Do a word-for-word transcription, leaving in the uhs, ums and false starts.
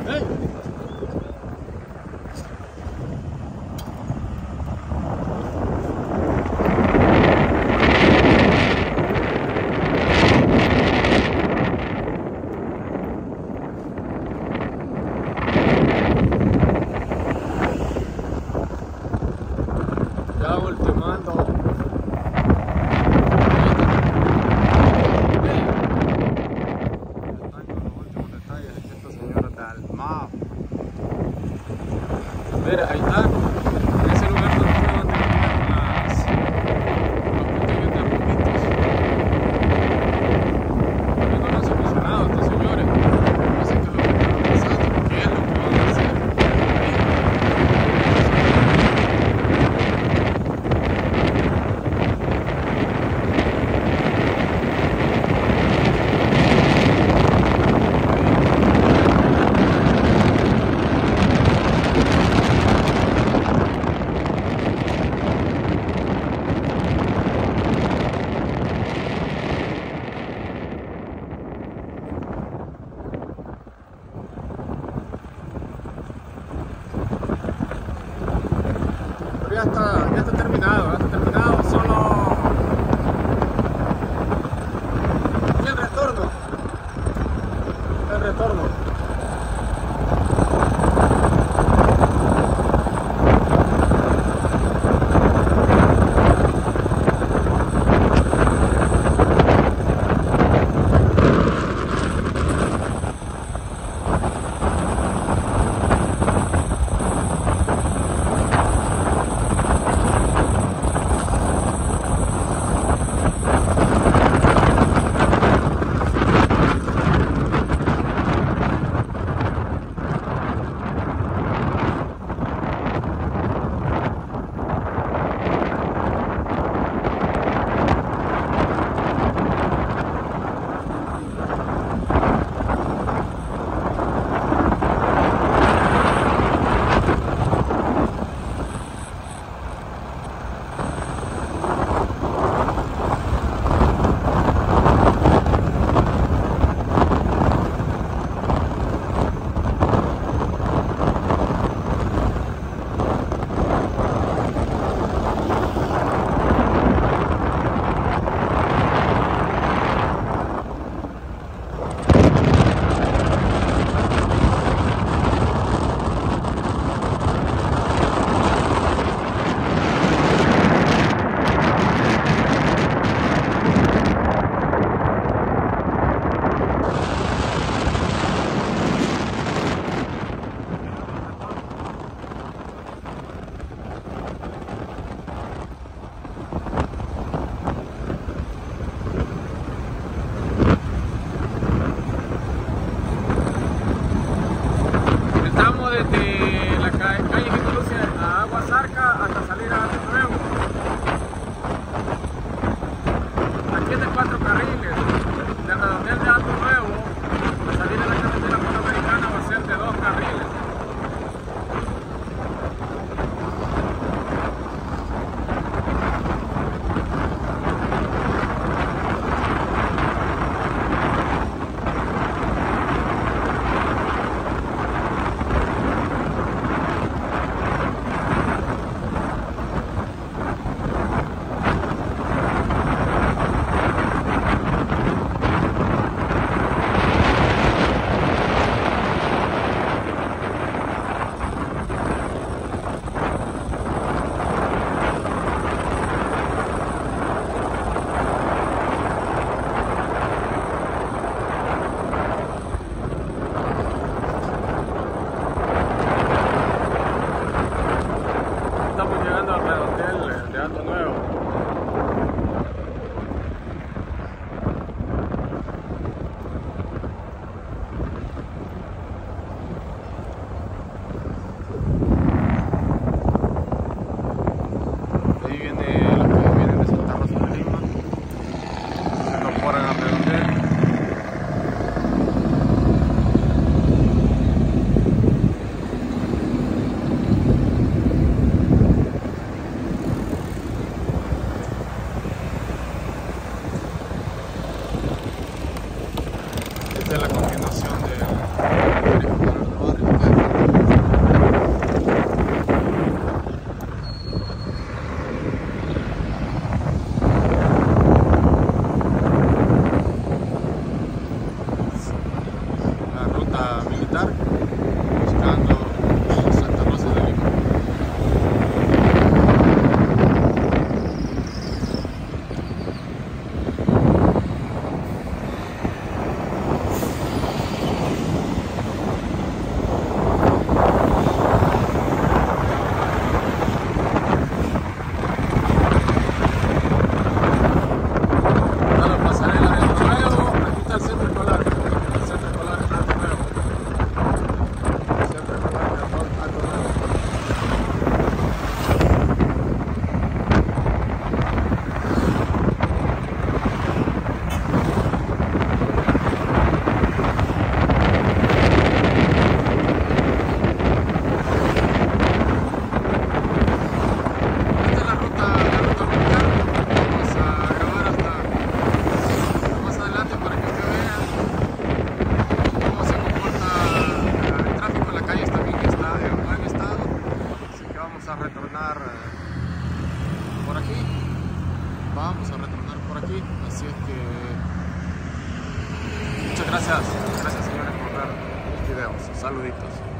Mira, ahí está, en ese lugar donde uno van a terminar las, los pequeños derrumbitos. Yo no los he emocionado estos señores, no sé qué es lo que están pensando, qué es lo que van a hacer. Ya está, ya está terminado, ya está terminado, solo y el retorno, el retorno. a retornar eh, por aquí. Vamos a retornar por aquí. Así es que muchas gracias. Gracias, señores, por ver mis videos. Saluditos.